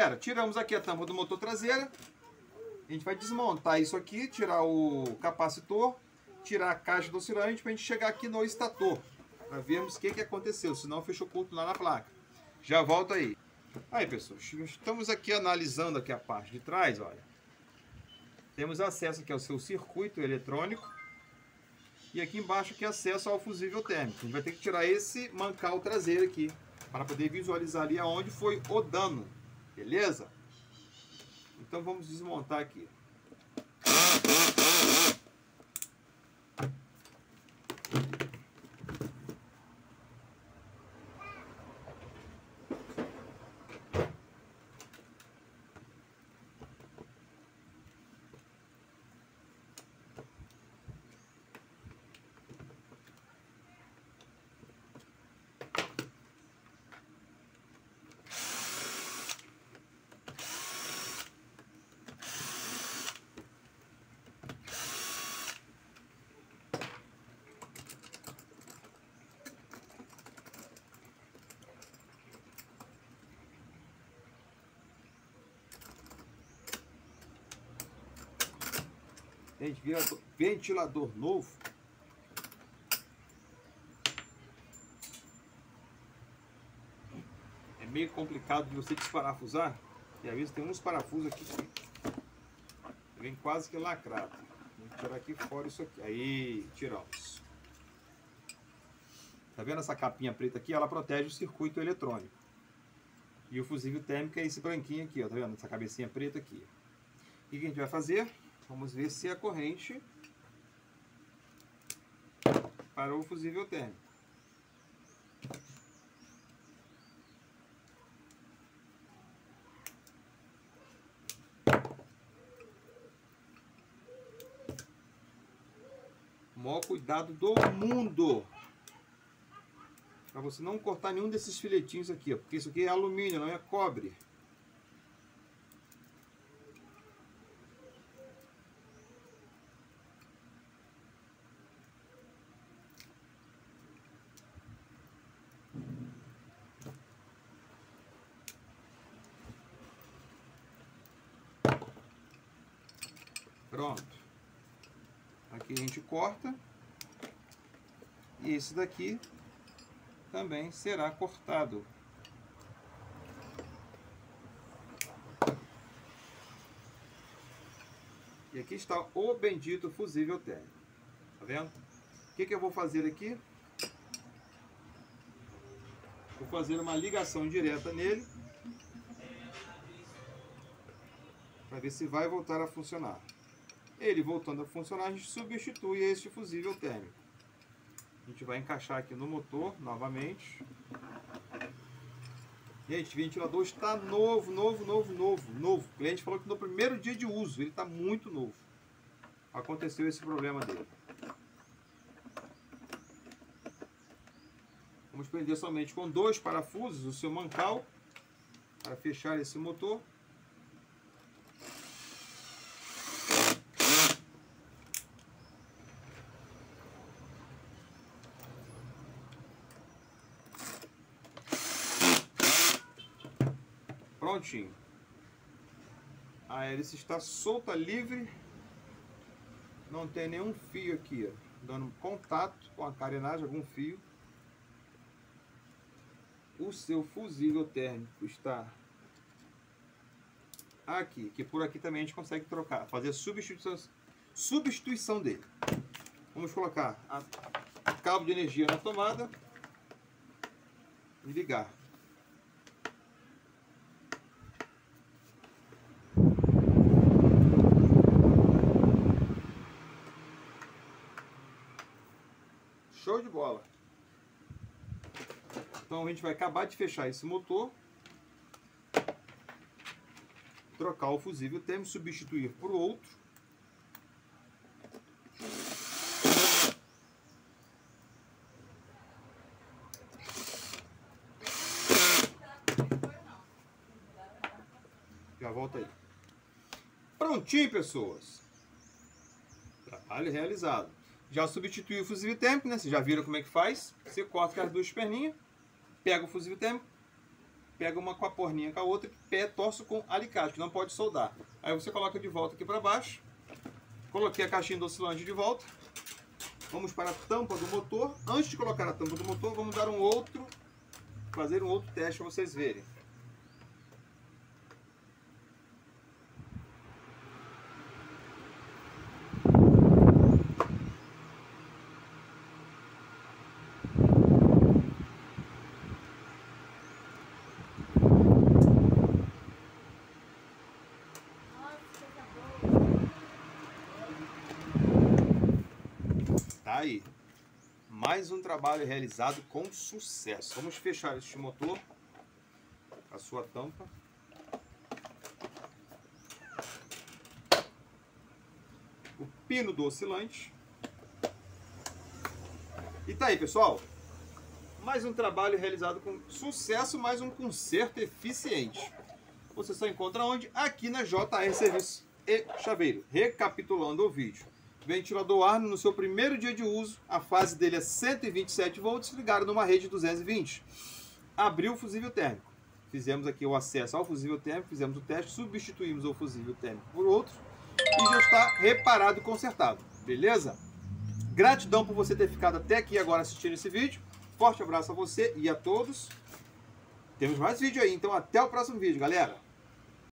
Galera, tiramos aqui a tampa do motor traseira. A gente vai desmontar isso aqui, tirar o capacitor, tirar a caixa do oscilante para a gente chegar aqui no estator, para vermos o que aconteceu, senão fechou curto lá na placa. Já volto aí. Aí, pessoal, estamos aqui analisando aqui a parte de trás, olha. Temos acesso aqui ao seu circuito eletrônico e aqui embaixo aqui acesso ao fusível térmico. A gente vai ter que tirar esse mancal traseiro aqui para poder visualizar ali aonde foi o dano, beleza? Então vamos desmontar aqui. Gente, ventilador novo. É meio complicado de você desparafusar. E às vezes tem uns parafusos aqui que vem quase que lacrado. Vou tirar aqui fora isso aqui. Aí, tiramos. Tá vendo essa capinha preta aqui? Ela protege o circuito eletrônico. E o fusível térmico é esse branquinho aqui, ó. Tá vendo? Essa cabecinha preta aqui. O que a gente vai fazer? Vamos ver se a corrente parou o fusível térmico. O maior cuidado do mundo para você não cortar nenhum desses filetinhos aqui, ó, porque isso aqui é alumínio, não é cobre. Pronto. Aqui a gente corta. E esse daqui também será cortado. E aqui está o bendito fusível térmico. Tá vendo? O que eu vou fazer aqui? Vou fazer uma ligação direta nele. Para ver se vai voltar a funcionar. Ele voltando a funcionar, a gente substitui este fusível térmico. A gente vai encaixar aqui no motor novamente. Gente, o ventilador está novo. O cliente falou que no primeiro dia de uso ele está muito novo. Aconteceu esse problema dele. Vamos prender somente com 2 parafusos o seu mancal para fechar esse motor. Prontinho. A hélice está solta, livre. Não tem nenhum fio aqui, ó, dando contato com a carenagem, algum fio. O seu fusível térmico está aqui, que por aqui também a gente consegue trocar, fazer substituição dele. Vamos colocar o cabo de energia na tomada e ligar. Show de bola! Então a gente vai acabar de fechar esse motor, trocar o fusível térmico, substituir por outro. Já volta aí. Prontinho, pessoas! Trabalho realizado. Já substituiu o fusível térmico, né? Vocês já viram como é que faz. Você corta com as duas perninhas, pega o fusível térmico, pega uma com a porninha com a outra, pé torço com alicate, que não pode soldar. Aí você coloca de volta aqui para baixo. Coloquei a caixinha do oscilante de volta. Vamos para a tampa do motor. Antes de colocar a tampa do motor, vamos dar fazer um outro teste para vocês verem. Tá aí. Mais um trabalho realizado com sucesso. Vamos fechar este motor, a sua tampa. O pino do oscilante. E tá aí, pessoal. Mais um trabalho realizado com sucesso, mais um conserto eficiente. Você só encontra onde? Aqui na JR Serviços e Chaveiro. Recapitulando o vídeo. Ventilador Arno no seu primeiro dia de uso, a fase dele é 127 volts, ligado numa rede 220. Abriu o fusível térmico. Fizemos aqui o acesso ao fusível térmico, fizemos o teste, substituímos o fusível térmico por outro e já está reparado e consertado. Beleza? Gratidão por você ter ficado até aqui agora assistindo esse vídeo. Forte abraço a você e a todos. Temos mais vídeo aí, então até o próximo vídeo, galera.